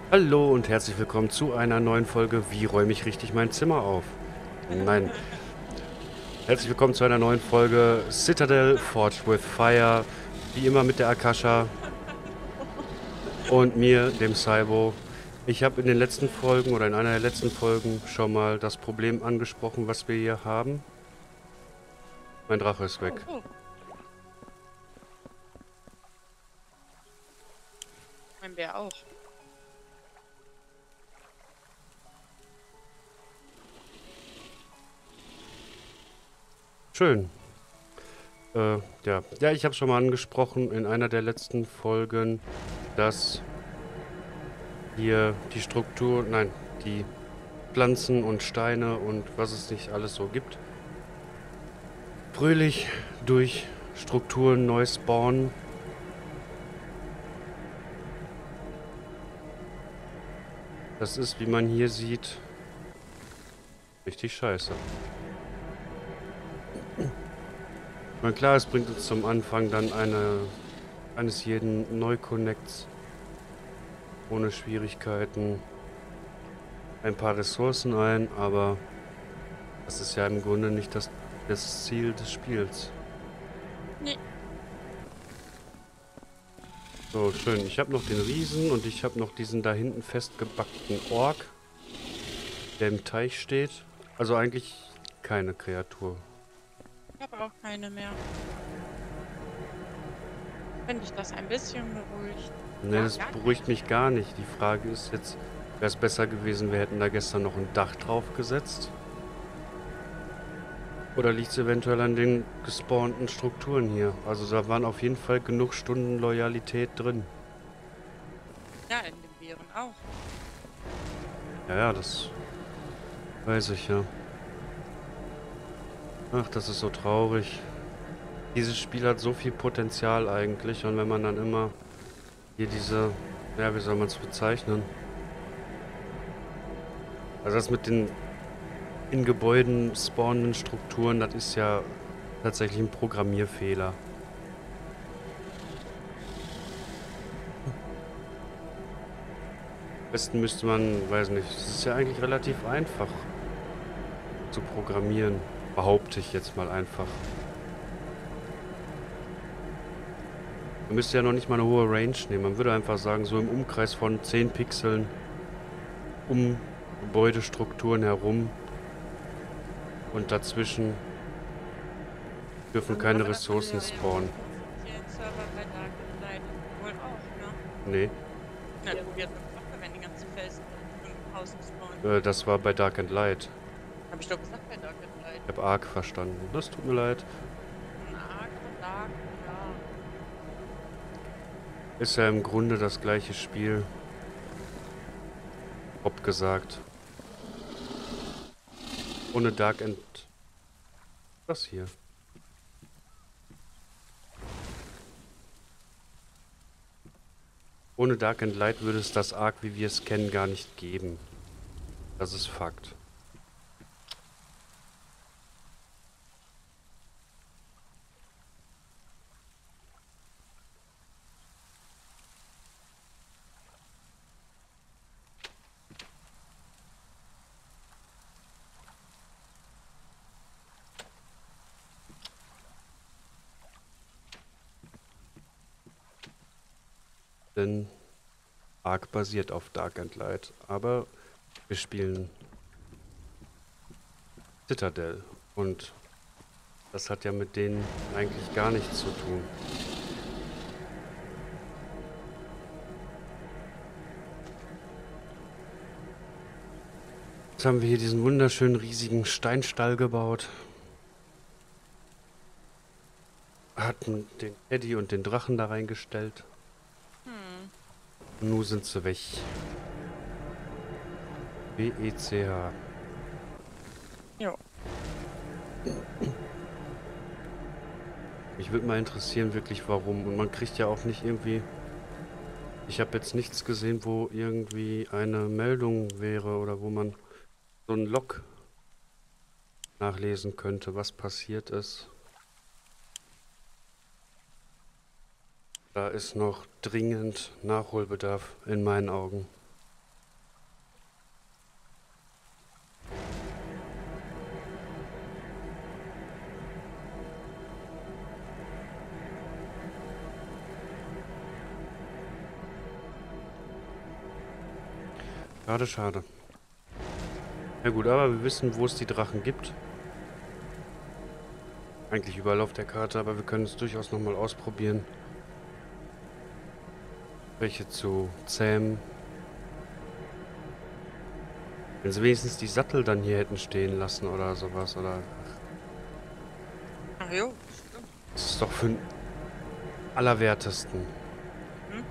Hallo und herzlich willkommen zu einer neuen Folge Wie räume ich richtig mein Zimmer auf? Nein, herzlich willkommen zu einer neuen Folge Citadel Forged with Fire. Wie immer mit der Akasha und mir, dem Saibo. Ich habe in den letzten Folgen oder in einer der letzten Folgen schon mal das Problem angesprochen, was wir hier haben. Mein Drache ist Oh, weg. oh, mein Bär auch. Schön. Ja, ich habe schon mal angesprochen in einer der letzten Folgen, dass hier die Struktur, nein, die Pflanzen und Steine und was es nicht alles so gibt, fröhlich durch Strukturen neu spawnen. Das ist, wie man hier sieht, richtig scheiße. Na klar, es bringt uns zum Anfang dann eines jeden Neuconnects ohne Schwierigkeiten ein paar Ressourcen ein, aber das ist ja im Grunde nicht das Ziel des Spiels. Nee. So, schön. Ich habe noch den Riesen und ich habe noch diesen da hinten festgebackten Ork, der im Teich steht. Also eigentlich keine Kreatur. Ich habe auch keine mehr. Wenn dich das ein bisschen beruhigt. Ne, Ja, das gar beruhigt keine. mich gar nicht. Die Frage ist jetzt, wäre es besser gewesen, wir hätten da gestern noch ein Dach drauf gesetzt? Oder liegt es eventuell an den gespawnten Strukturen hier? Also da waren auf jeden Fall genug Stunden Loyalität drin. Ja, in den Bären auch. Ja, ja, das weiß ich ja. Ach, das ist so traurig. Dieses Spiel hat so viel Potenzial eigentlich und wenn man dann immer hier diese, ja, wie soll man es bezeichnen? Also das mit den in Gebäuden spawnenden Strukturen, das ist ja tatsächlich ein Programmierfehler. Am besten müsste man, weiß nicht, es ist ja eigentlich relativ einfach zu programmieren. Behaupte ich jetzt mal einfach. Man müsste ja noch nicht mal eine hohe Range nehmen. Man würde einfach sagen, so im Umkreis von 10 Pixeln um Gebäudestrukturen herum und dazwischen dürfen keine Aber das würde Ressourcen den spawnen. offiziellen Server bei Dark Light wohl auch, ne? Nee, Na, du hast doch gesagt, da werden die ganzen Felsen und Hausen spawnen. das war bei Dark and Light. Hab ich doch gesagt bei Dark Light. Ich habe Ark verstanden. Das tut mir leid. Ark und Dark, ja. Ist ja im Grunde das gleiche Spiel. Grob gesagt. Ohne Dark and... Was hier? Ohne Dark and Light würde es das Ark, wie wir es kennen, gar nicht geben. Das ist Fakt. Denn Ark basiert auf Dark and Light. Aber wir spielen Citadel. Und das hat ja mit denen eigentlich gar nichts zu tun. Jetzt haben wir hier diesen wunderschönen riesigen Steinstall gebaut. Hatten den Eddie und den Drachen da reingestellt. Hm. Und nun sind sie weg. WECH. Jo. Mich würde mal interessieren, wirklich warum. Und man kriegt ja auch nicht irgendwie... Ich habe jetzt nichts gesehen, wo irgendwie eine Meldung wäre oder wo man so ein Log nachlesen könnte, was passiert ist. Da ist noch dringend Nachholbedarf in meinen Augen. Schade, schade. Ja gut, aber wir wissen, wo es die Drachen gibt. Eigentlich überall auf der Karte, aber wir können es durchaus nochmal ausprobieren. Welche zu zähmen. Wenn sie wenigstens die Sattel dann hier hätten stehen lassen oder sowas, oder... Ach jo, stimmt. Das ist doch für den Allerwertesten. Hm?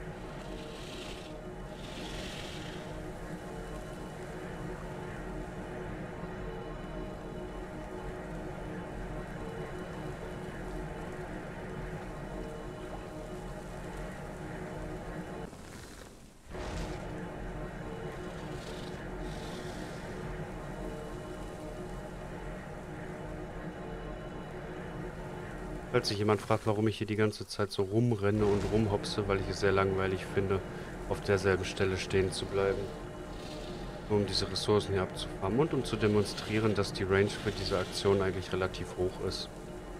Falls sich jemand fragt, warum ich hier die ganze Zeit so rumrenne und rumhopse, weil ich es sehr langweilig finde, auf derselben Stelle stehen zu bleiben. Nur um diese Ressourcen hier abzufarmen und um zu demonstrieren, dass die Range für diese Aktion eigentlich relativ hoch ist.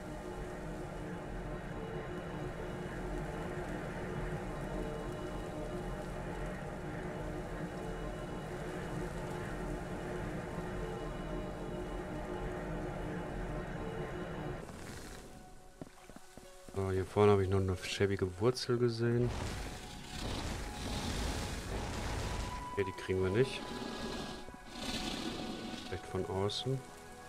So, hier vorne habe ich noch eine schäbige Wurzel gesehen. Okay, die kriegen wir nicht. Vielleicht von außen.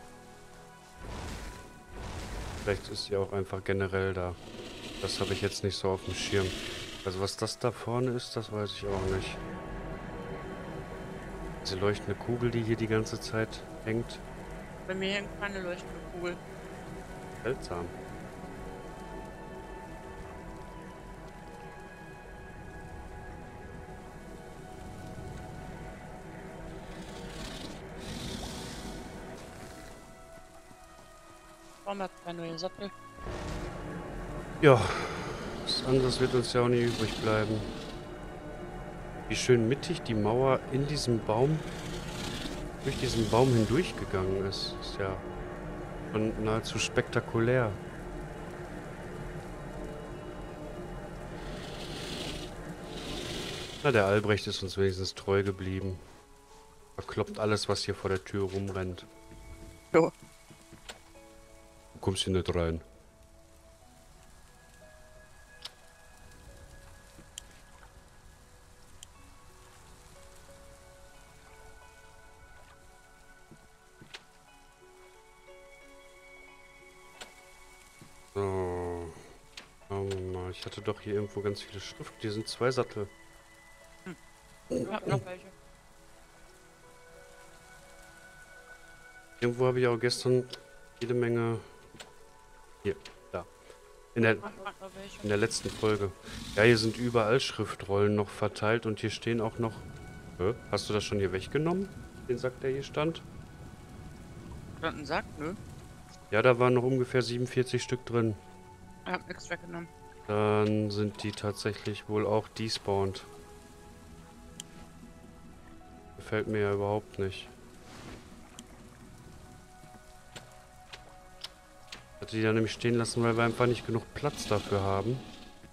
Vielleicht ist sie auch einfach generell da. Das habe ich jetzt nicht so auf dem Schirm. Also was das da vorne ist, das weiß ich auch nicht. Diese leuchtende Kugel, die hier die ganze Zeit hängt. Bei mir hängt keine leuchtende Kugel. Seltsam. Warum hat kein neuer Sattel? Ja, was anderes wird uns ja auch nicht übrig bleiben. Wie schön mittig die Mauer in diesem Baum, durch diesen Baum hindurch gegangen ist. Ist ja schon nahezu spektakulär. Na, der Albrecht ist uns wenigstens treu geblieben. Verkloppt alles, was hier vor der Tür rumrennt. Jo. Du kommst hier nicht rein. So. Schauen wir mal. Ich hatte doch hier irgendwo ganz viele Schriften. Hier sind 2 Sattel. Ich hab noch welche. Irgendwo habe ich auch gestern jede Menge... Hier, da. In der Ich hab noch welche. In der letzten Folge. Ja, hier sind überall Schriftrollen noch verteilt und hier stehen auch noch... Hä? Hast du das schon hier weggenommen? Den Sack, der hier stand? Stand ein Sack? Nö. Ja, da waren noch ungefähr 47 Stück drin. Ich hab nichts weggenommen. Dann sind die tatsächlich wohl auch despawned. Gefällt mir ja überhaupt nicht. Ich hatte die da nämlich stehen lassen, weil wir einfach nicht genug Platz dafür haben.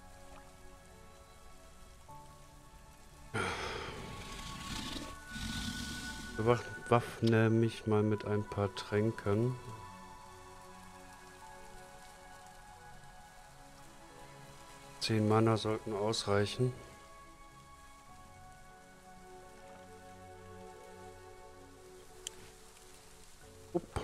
Bewaffne mich mal mit ein paar Tränken. 10 Mana sollten ausreichen. Upp.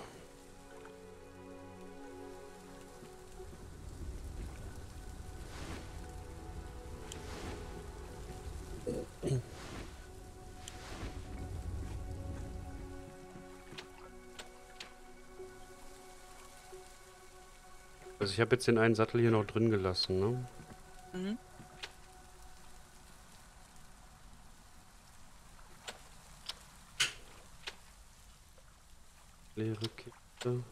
Also ich habe jetzt den einen Sattel hier noch drin gelassen, ne? Mhm. Leere Kiste.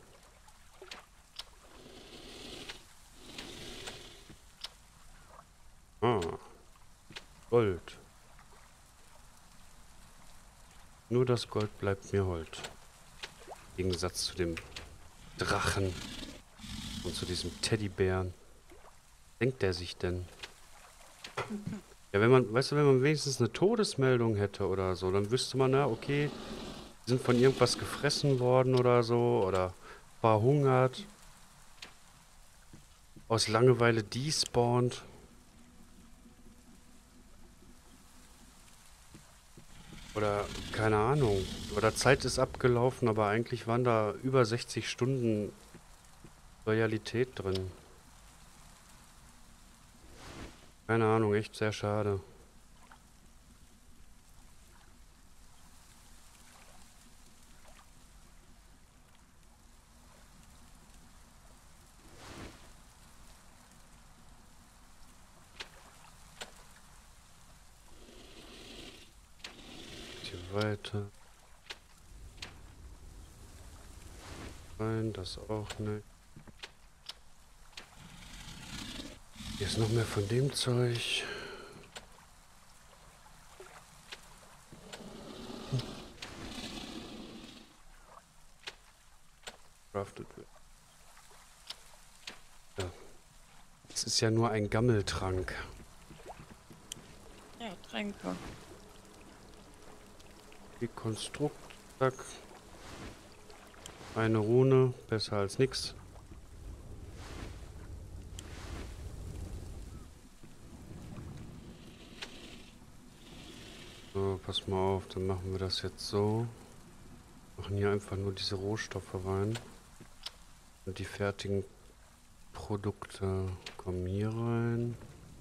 Ah. Gold. Nur das Gold bleibt mir hold. Im Gegensatz zu dem Drachen und zu diesem Teddybären. Denkt er sich denn? Ja, wenn man, weißt du, wenn man wenigstens eine Todesmeldung hätte oder so, dann wüsste man, na, okay, die sind von irgendwas gefressen worden oder so oder verhungert, aus Langeweile despawned oder keine Ahnung. Oder Zeit ist abgelaufen, aber eigentlich waren da über 60 Stunden Loyalität drin. Keine Ahnung, echt sehr schade. Hier weiter. Rein, das auch nicht. Hier ist noch mehr von dem Zeug. Crafted wird. Ja. Es ist ja nur ein Gammeltrank. Ja, Tränke. Die Konstrukt. Zack. Eine Rune. Besser als nix. So, pass mal auf. Dann machen wir das jetzt so. Machen hier einfach nur diese Rohstoffe rein. Und die fertigen Produkte kommen hier rein.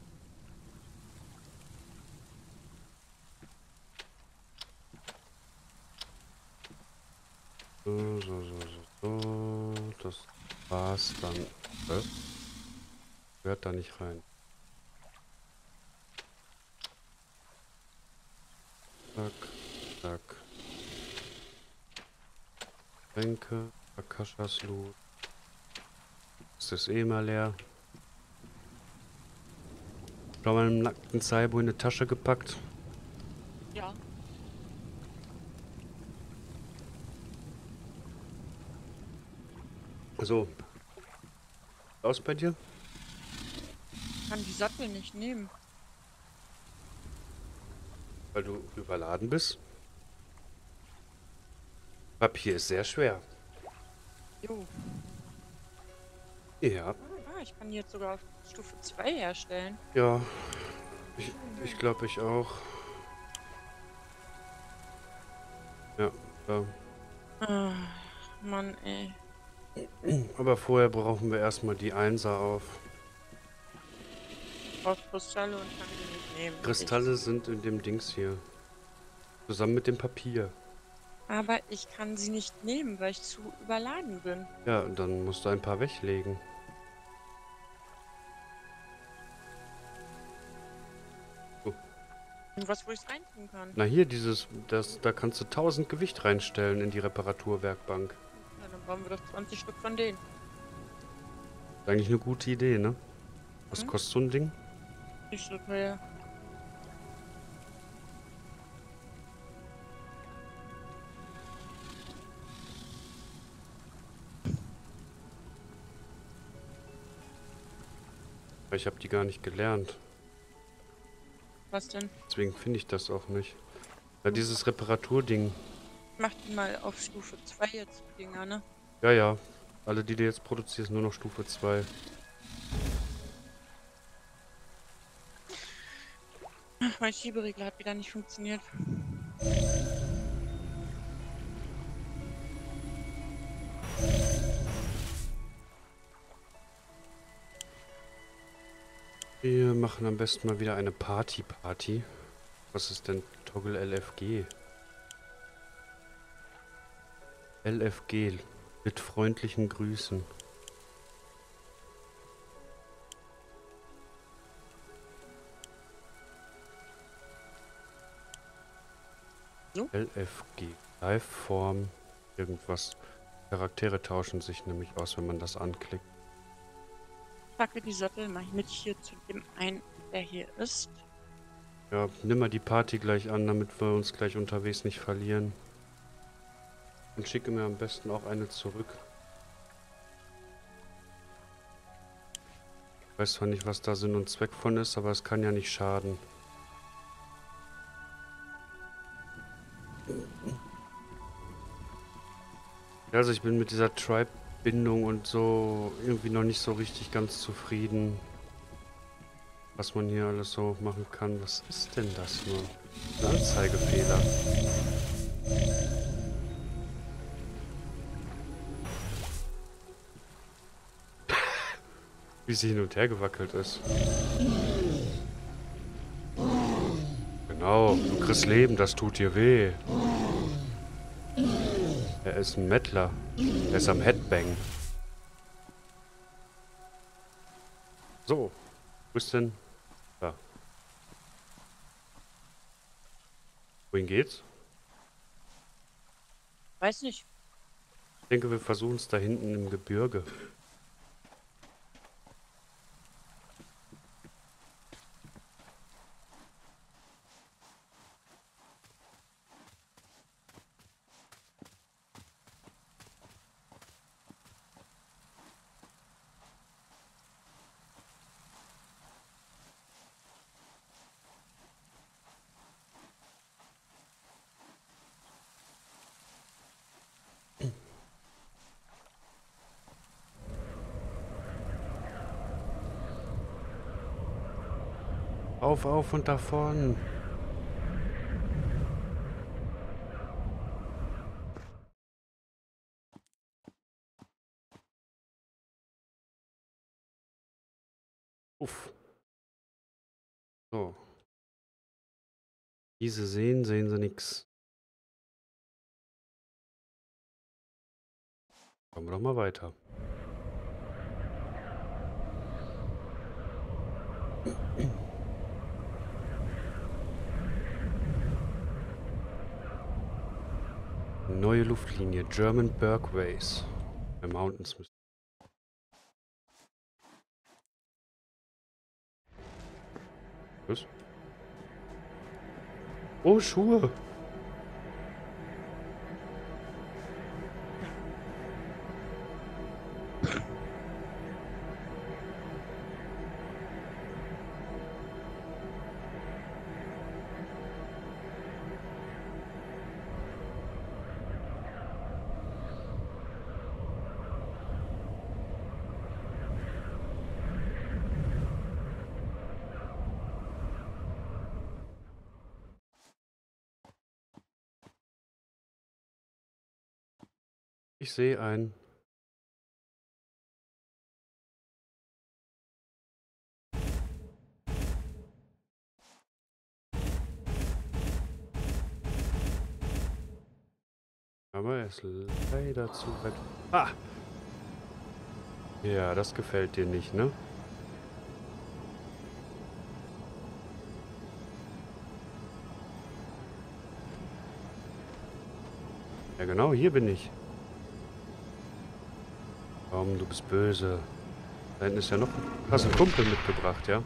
So. Das war's dann. Hört da nicht rein. Zack, zack. Tränke, Akashas Loot. Ist das eh mal leer. Schau mal, einen nackten Saibo in eine Tasche gepackt. Ja. So. Aus bei dir? Kann die Sattel nicht nehmen. Weil du überladen bist. Papier ist sehr schwer. Jo. Ja. Ah, ich kann die jetzt sogar auf Stufe 2 herstellen. Ja. Ich glaube, ich auch. Ja. Ah, Mann, ey. Aber vorher brauchen wir erstmal die Einser auf. Ich brauche Kristalle und kann die nicht nehmen. Kristalle sind in dem Dings hier. Zusammen mit dem Papier. Aber ich kann sie nicht nehmen, weil ich zu überladen bin. Ja, dann musst du ein paar weglegen. So. Irgendwas, wo ich es reintun kann. Na hier, da kannst du 1000 Gewicht reinstellen in die Reparaturwerkbank. Ja, dann brauchen wir doch 20 Stück von denen. Ist eigentlich eine gute Idee, ne? Was Hm? kostet so ein Ding? Nicht so teuer. Ich habe die gar nicht gelernt. Was denn? Deswegen finde ich das auch nicht. Ja, dieses Reparaturding. Mach die mal auf Stufe 2 jetzt, die Dinger, ne? Ja, ja. Alle, die du jetzt produzierst, nur noch Stufe 2. Ach, mein Schieberegler hat wieder nicht funktioniert. Wir machen am besten mal wieder eine Party. Was ist denn Toggle LFG? LFG mit freundlichen Grüßen. So? LFG. Liveform. Irgendwas. Charaktere tauschen sich nämlich aus, wenn man das anklickt. Packe die Sattel mal mit hier zu dem einen, der hier ist. Ja, nimm mal die Party gleich an, damit wir uns gleich unterwegs nicht verlieren. Und schicke mir am besten auch eine zurück. Ich weiß zwar nicht, was da Sinn und Zweck von ist, aber es kann ja nicht schaden. Ja, also ich bin mit dieser Tribe-Bindung und so irgendwie noch nicht so richtig ganz zufrieden, was man hier alles so machen kann. Was ist denn das nur? Ein Anzeigefehler. Wie sie hin und her gewackelt ist. Genau, du kriegst Leben, das tut dir weh. Er ist ein Mettler. Er ist am Headbang. So, wo ist denn? Da. Wohin geht's? Weiß nicht. Ich denke, wir versuchen es da hinten im Gebirge. Auf und davon. Uff. So. Diese sehen sie nix. Kommen wir doch mal weiter. Neue Luftlinie. German Bergways. Bei Mountains müssen. Was? Oh, Schuhe. Ich sehe einen. Aber er ist leider zu weit. Ah! Ja, das gefällt dir nicht, ne? Ja, genau, hier bin ich. Komm, du bist böse. Da hinten ist ja noch... Hast einen Kumpel mitgebracht, ja?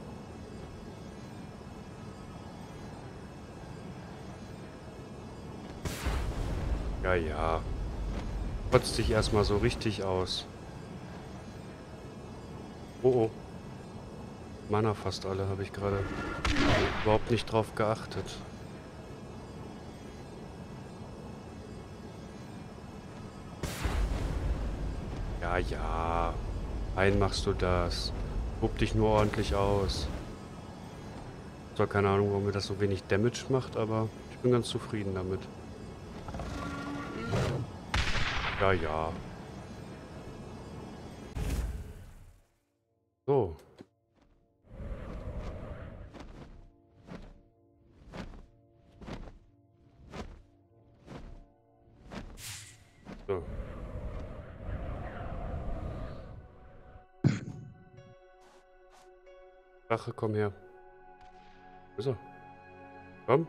Ja, ja. Kotzt dich erstmal so richtig aus. Oh, oh. Mana fast alle, habe ich gerade überhaupt nicht drauf geachtet. Ja, ja. Ein machst du das. Tob dich nur ordentlich aus. Zwar keine Ahnung, warum mir das so wenig Damage macht, aber ich bin ganz zufrieden damit. Ja, ja. So. So. Drache, komm her. Wo ist er? Komm.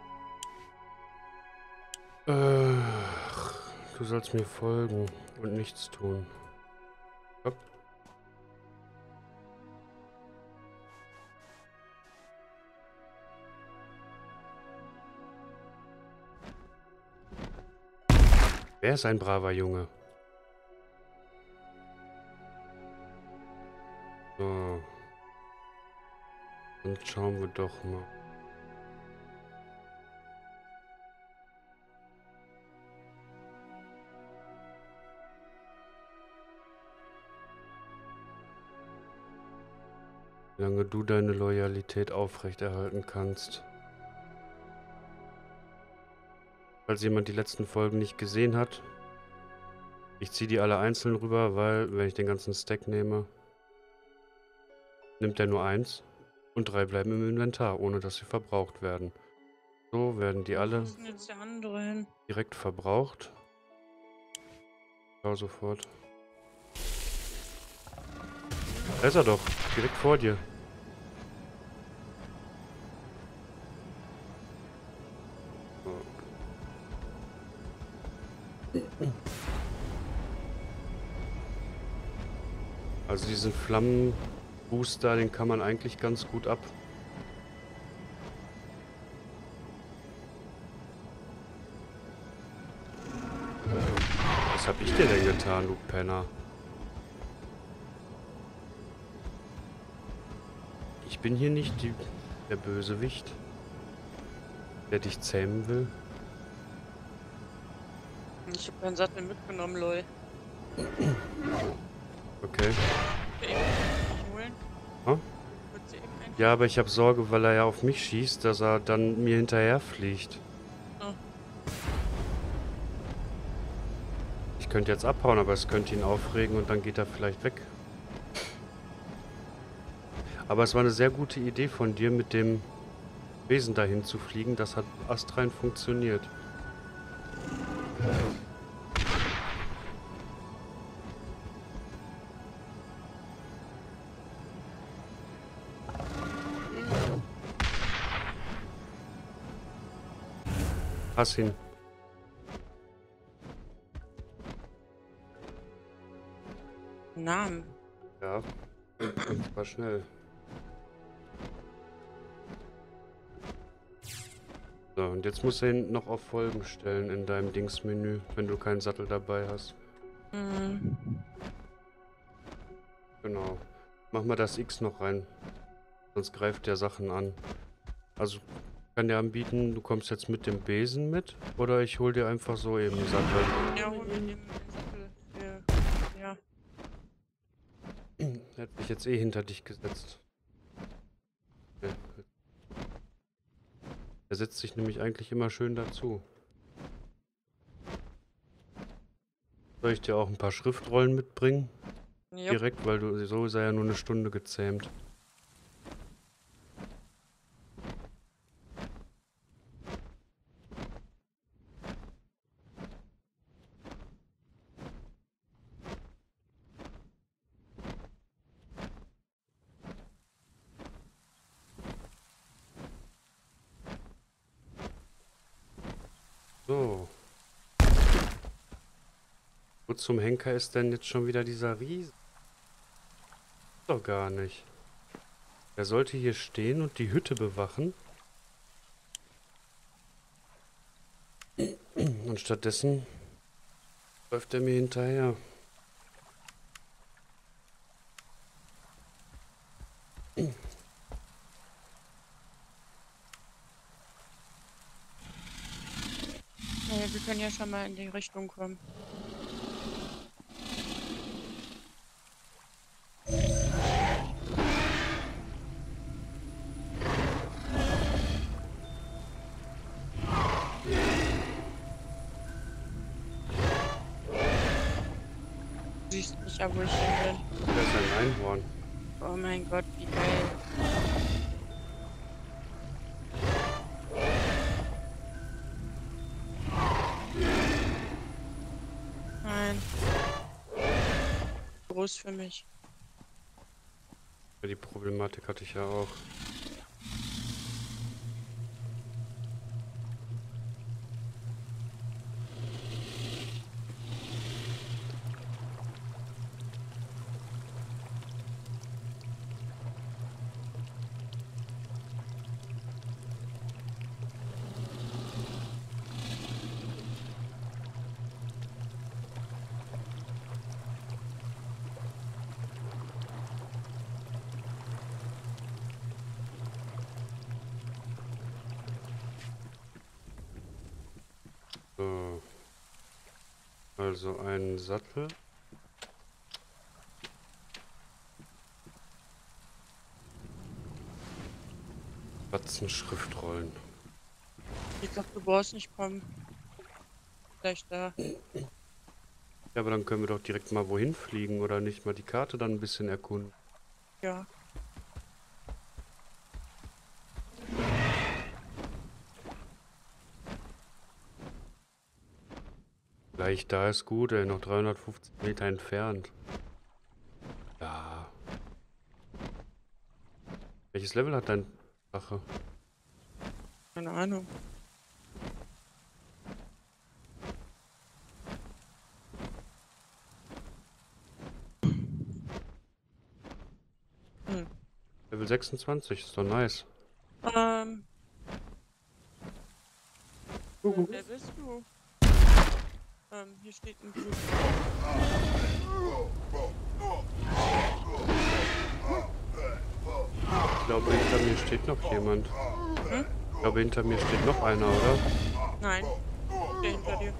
Du sollst mir folgen und nichts tun. Komm. Wer ist ein braver Junge? So. Dann schauen wir doch mal. Solange du deine Loyalität aufrechterhalten kannst. Falls jemand die letzten Folgen nicht gesehen hat, ich ziehe die alle einzeln rüber, weil, wenn ich den ganzen Stack nehme, nimmt er nur 1 und 3 bleiben im Inventar, ohne dass sie verbraucht werden. So werden die alle Wo ist denn jetzt der andere hin? direkt verbraucht. Schau sofort. Da ist er doch, direkt vor dir. Also diesen Flammenbooster, den kann man eigentlich ganz gut ab. Was hab ich dir denn getan, du Penner? Ich bin hier nicht der Bösewicht, der dich zähmen will. Ich habe keinen Sattel mitgenommen, lol. Okay. Eben nicht holen. Hm? Wird sie eben einfach. Ja, aber ich habe Sorge, weil er ja auf mich schießt, dass er dann mir hinterher fliegt. Oh. Ich könnte jetzt abhauen, aber es könnte ihn aufregen und dann geht er vielleicht weg. Aber es war eine sehr gute Idee von dir, mit dem Wesen dahin zu fliegen. Das hat astrein funktioniert. Pass hin. Namen. Ja, das war schnell. So, und jetzt musst du ihn noch auf Folgen stellen in deinem Dingsmenü, wenn du keinen Sattel dabei hast. Hm. Genau. Mach mal das X noch rein. Sonst greift der Sachen an. Also kann der anbieten, du kommst jetzt mit dem Besen mit oder ich hol dir einfach so eben einen Sattel. Ja, hol mir den Sattel. Ja. Er hat mich jetzt eh hinter dich gesetzt. Okay. Er setzt sich nämlich eigentlich immer schön dazu. Soll ich dir auch ein paar Schriftrollen mitbringen? Ja. Direkt, weil du so ist er ja nur eine Stunde gezähmt. So. Wo zum Henker ist denn jetzt schon wieder dieser Riese? Doch gar nicht. Er sollte hier stehen und die Hütte bewachen. Und stattdessen läuft er mir hinterher. Naja, wir können ja schon mal in die Richtung kommen. Du siehst mich ja, wo ich hin bin. Da ist ein Einhorn. Oh mein Gott, wie geil. Nein. Groß für mich. Ja, die Problematik hatte ich ja auch. So. Also ein Sattel. Batzen-Schriftrollen. Ich glaube, du brauchst nicht kommen. Gleich da. Ja, aber dann können wir doch direkt mal wohin fliegen oder nicht mal die Karte dann ein bisschen erkunden. Ja. Gleich da ist gut, ey, noch 350 Meter entfernt. Ja. Welches Level hat dein Drache? Keine Ahnung. Hm. Level 26, ist doch nice. Ähm. Wer bist du? Hier steht ein Blut. Ich glaube, hinter mir steht noch jemand. Hm? Ich glaube, hinter mir steht noch einer, oder? Nein. Der hinter dir.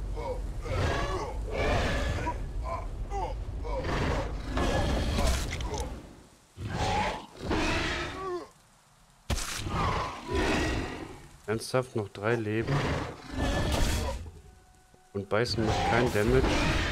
Ernsthaft, noch 3 Leben. Und beißen macht kein Damage.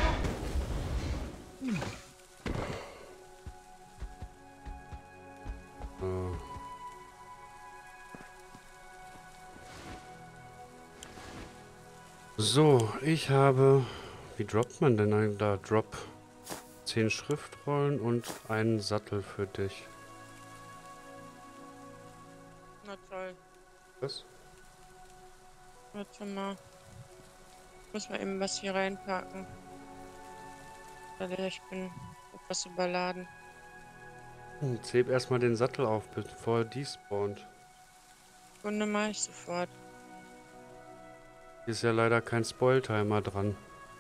So, ich habe... Wie droppt man denn einen da? Drop 10 Schriftrollen und einen Sattel für dich. Na toll. Was? Warte mal. Muss mal eben was hier reinpacken. Weil ich bin etwas überladen. Jetzt heb erstmal den Sattel auf, bevor er despawnt. Kunde mache ich sofort. Hier ist ja leider kein Spoil-Timer dran.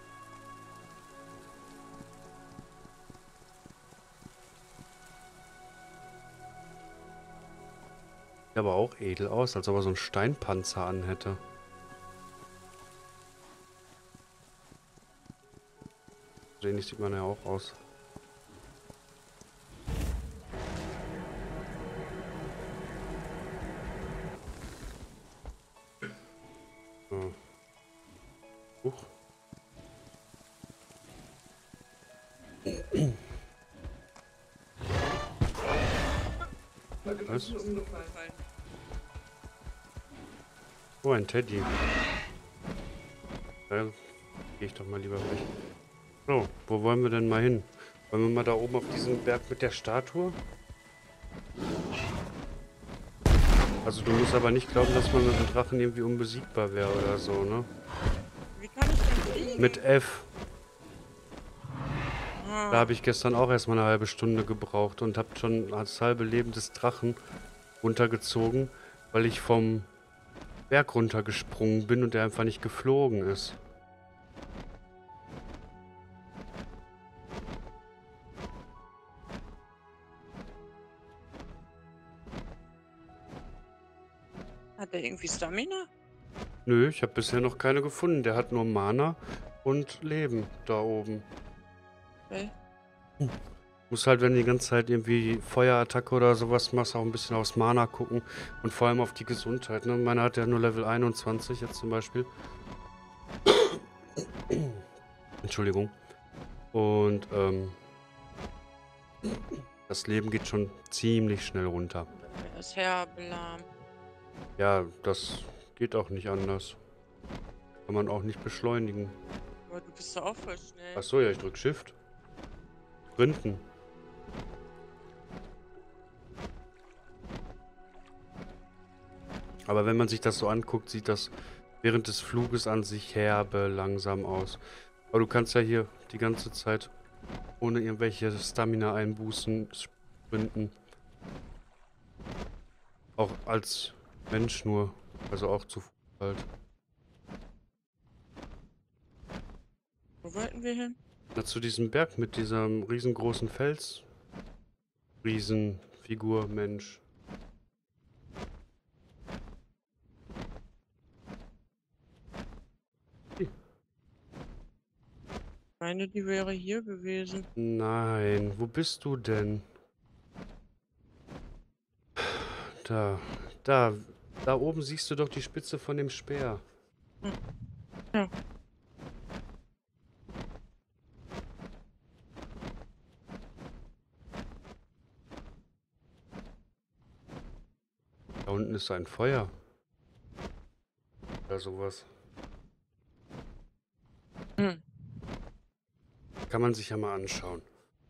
Sieht aber auch edel aus, als ob er so einen Steinpanzer anhätte. So ähnlich sieht man ja auch aus. So. Huch. Was? Oh, ein Teddy. Da gehe ich doch mal lieber weg. So, wo wollen wir denn mal hin? Wollen wir mal da oben auf diesen Berg mit der Statue? Also du musst aber nicht glauben, dass man mit dem Drachen irgendwie unbesiegbar wäre oder so, ne? Wie kann ich denn fliegen? Mit F. Ah, Da habe ich gestern auch erstmal eine halbe Stunde gebraucht und habe schon das halbe Leben des Drachen runtergezogen, weil ich vom Berg runtergesprungen bin und der einfach nicht geflogen ist. hat er irgendwie Stamina? Nö, ich habe bisher noch keine gefunden. Der hat nur Mana und Leben da oben. Okay. Muss halt, wenn du die ganze Zeit irgendwie Feuerattacke oder sowas machst, auch ein bisschen aufs Mana gucken und vor allem auf die Gesundheit. Ne? Meiner hat ja nur Level 21 jetzt zum Beispiel. Entschuldigung. Und das Leben geht schon ziemlich schnell runter. Das Herbelarm. Ja, das geht auch nicht anders. Kann man auch nicht beschleunigen. Aber du bist doch auch voll schnell. Achso, ja, ich drück Shift. Sprinten. Aber wenn man sich das so anguckt, sieht das während des Fluges an sich herbe langsam aus. Aber du kannst ja hier die ganze Zeit ohne irgendwelche Stamina-Einbußen sprinten. Auch als Mensch nur. Also auch zu Fuß halt. Wo wollten wir hin? Na, zu diesem Berg mit diesem riesengroßen Fels. Riesenfigur, Mensch. Ich meine, die wäre hier gewesen. Nein, wo bist du denn? Da. Da oben siehst du doch die Spitze von dem Speer. Hm. Ja. Da unten ist ein Feuer. Oder sowas. Hm. Kann man sich ja mal anschauen.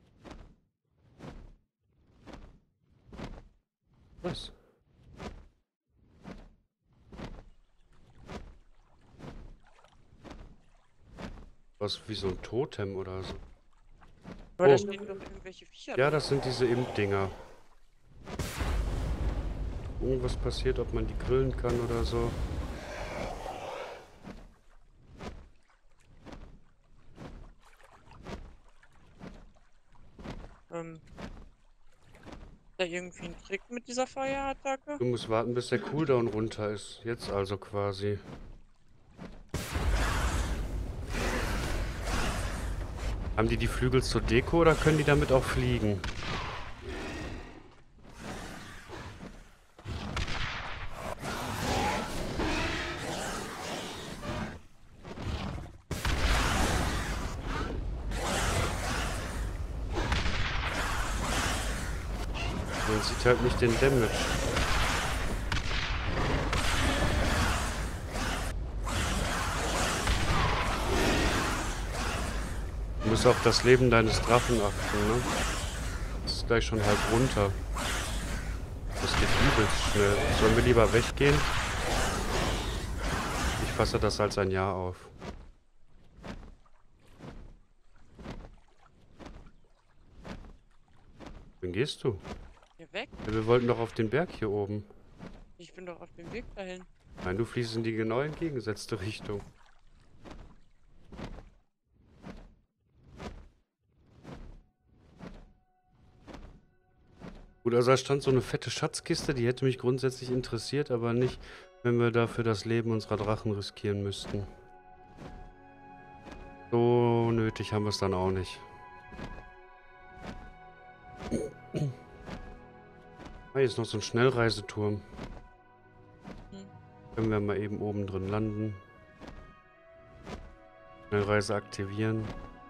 Was? Was wie so ein Totem oder so. Aber da Oh. stehen doch irgendwelche Viecher Ja, drauf. das sind diese Imp-Dinger. Irgendwas passiert, ob man die grillen kann oder so. Da irgendwie ein Trick mit dieser Feuerattacke? Du musst warten, bis der Cooldown runter ist. Jetzt also quasi. Haben die Flügel zur Deko oder können die damit auch fliegen? Man sieht halt nicht den Damage. Du musst auf das Leben deines Drachen achten, ne? Das ist gleich schon halb runter. Das geht übelst schnell. Sollen wir lieber weggehen? Ich fasse das als ein Ja auf. Wohin gehst du? Hier weg? Ja, wir wollten doch auf den Berg hier oben. Ich bin doch auf dem Weg dahin. Nein, du fließt in die genau entgegengesetzte Richtung. Gut, also da stand so eine fette Schatzkiste, die hätte mich grundsätzlich interessiert, aber nicht, wenn wir dafür das Leben unserer Drachen riskieren müssten. So nötig haben wir es dann auch nicht. Ah, hier ist noch so ein Schnellreiseturm. Können wir mal eben oben drin landen. Schnellreise aktivieren.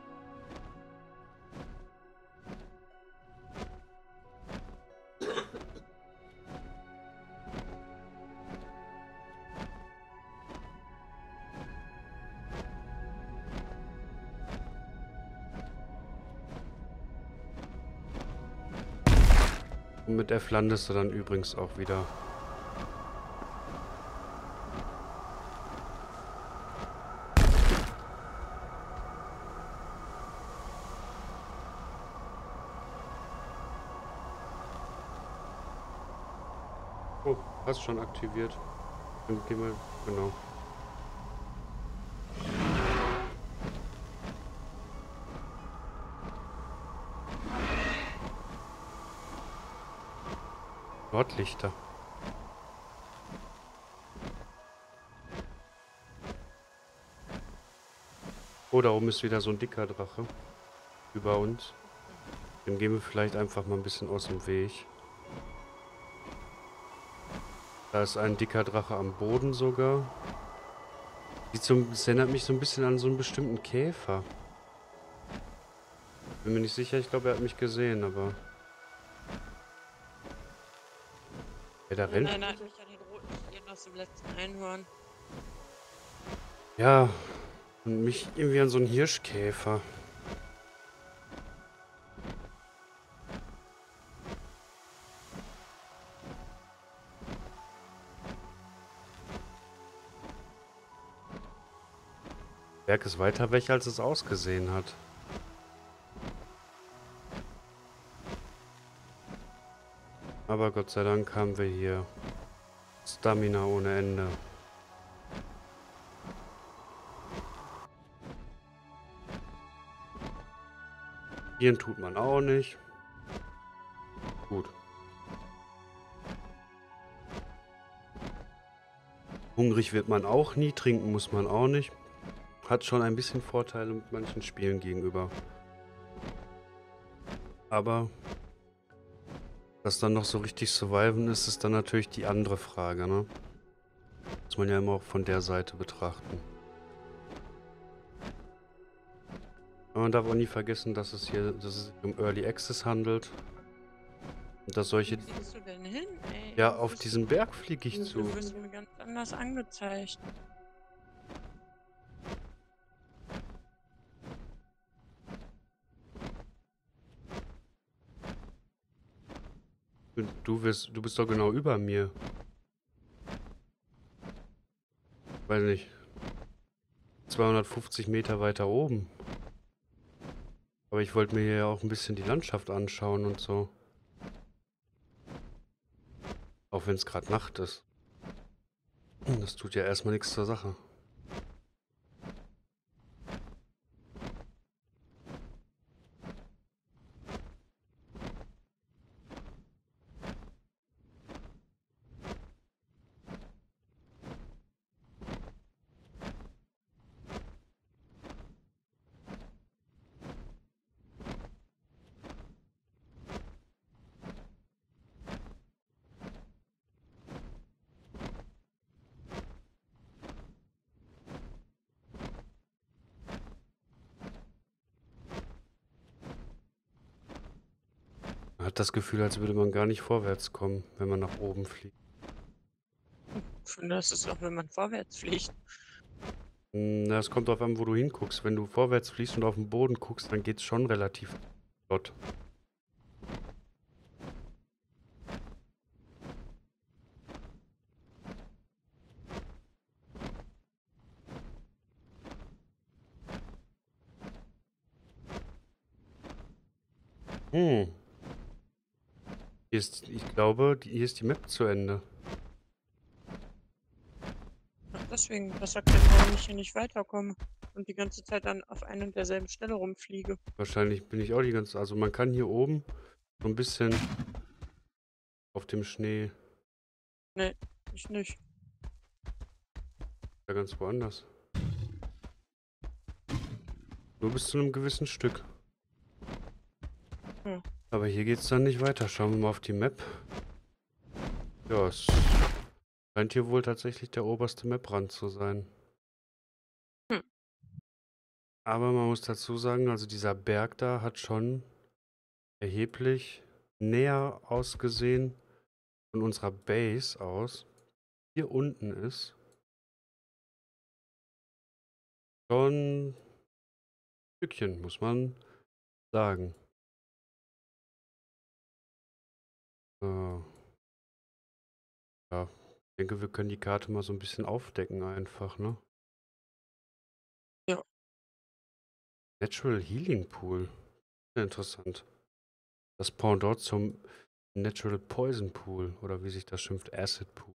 Und mit F landest du dann übrigens auch wieder. Oh, hast schon aktiviert. Dann gehen wir, genau. Nordlichter. Oh, da oben ist wieder so ein dicker Drache. Über uns. Dem gehen wir vielleicht einfach mal ein bisschen aus dem Weg. Da ist ein dicker Drache am Boden sogar. Das erinnert mich so ein bisschen an so einen bestimmten Käfer. Bin mir nicht sicher, ich glaube, er hat mich gesehen, aber... Ja, da rennt... Erinnert mich an den roten Stirn aus dem letzten Einhorn. Ja, und mich irgendwie an so einen Hirschkäfer. Der Berg ist weiter weg, als es ausgesehen hat. Aber Gott sei Dank haben wir hier Stamina ohne Ende. Hier tut man auch nicht. Gut. Hungrig wird man auch nie, trinken muss man auch nicht. Hat schon ein bisschen Vorteile mit manchen Spielen gegenüber. Aber Was dann noch so richtig surviven ist, ist dann natürlich die andere Frage, ne? Muss man ja immer auch von der Seite betrachten. Aber man darf auch nie vergessen, dass es sich um Early Access handelt. Und dass Wie solche... fliegst du denn hin, ey? Ja, auf diesen Berg fliege ich Du zu. wirst mir ganz anders angezeigt. Du bist doch genau über mir. Weiß nicht. 250 Meter weiter oben. Aber ich wollte mir hier ja auch ein bisschen die Landschaft anschauen und so. Auch wenn es gerade Nacht ist. Das tut ja erstmal nichts zur Sache. Man hat das Gefühl, als würde man gar nicht vorwärts kommen, wenn man nach oben fliegt. Ich finde, das ist auch, wenn man vorwärts fliegt. Na, es kommt drauf an, wo du hinguckst. Wenn du vorwärts fliegst und auf den Boden guckst, dann geht's schon relativ flott. Hm. Ich glaube, hier ist die Map zu Ende. Ach, deswegen, das erklärt, warum ich hier nicht weiterkomme und die ganze Zeit dann auf einer und derselben Stelle rumfliege. Wahrscheinlich bin ich auch die ganze... Also man kann hier oben so ein bisschen auf dem Schnee... Nee, ich nicht. Ja, ganz woanders. Nur bis zu einem gewissen Stück. Hm. Aber hier geht's dann nicht weiter. Schauen wir mal auf die Map. Ja, es scheint hier wohl tatsächlich der oberste Maprand zu sein. Hm. Aber man muss dazu sagen, also dieser Berg da hat schon erheblich näher ausgesehen von unserer Base aus. Hier unten ist schon ein Stückchen, muss man sagen. Ja, ich denke, wir können die Karte mal so ein bisschen aufdecken einfach, ne? Ja. Natural Healing Pool. Sehr interessant. Das Pendant zum Natural Poison Pool, oder wie sich das schimpft, Acid Pool.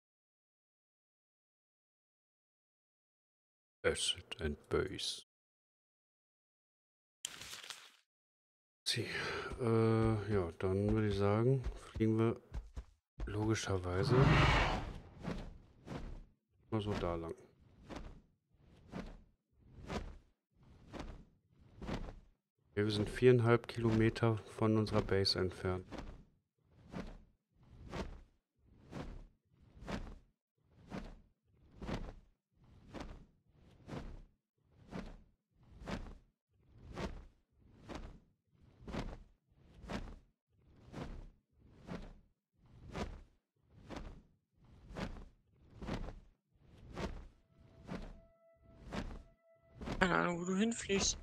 Acid and Base. Ja, dann würde ich sagen, fliegen wir logischerweise mal so da lang. Okay, wir sind 4,5 Kilometer von unserer Base entfernt. Keine Ahnung, wo du hinfliegst.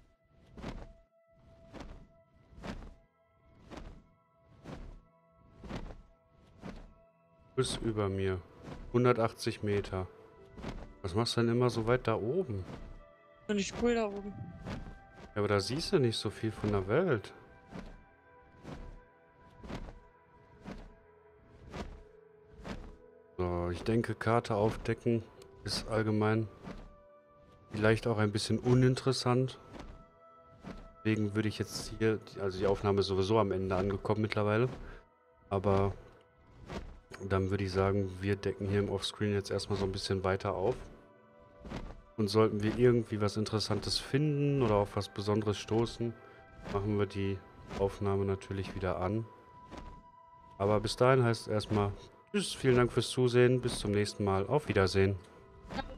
Du bist über mir. 180 Meter. Was machst du denn immer so weit da oben? Finde ich cool da oben. Ja, aber da siehst du nicht so viel von der Welt. So, ich denke, Karte aufdecken ist allgemein vielleicht auch ein bisschen uninteressant. Deswegen würde ich jetzt hier, also die Aufnahme ist sowieso am Ende angekommen mittlerweile. Aber dann würde ich sagen, wir decken hier im Offscreen jetzt erstmal so ein bisschen weiter auf. Und sollten wir irgendwie was Interessantes finden oder auf was Besonderes stoßen, machen wir die Aufnahme natürlich wieder an. Aber bis dahin heißt es erstmal Tschüss, vielen Dank fürs Zusehen, bis zum nächsten Mal, auf Wiedersehen. Ja.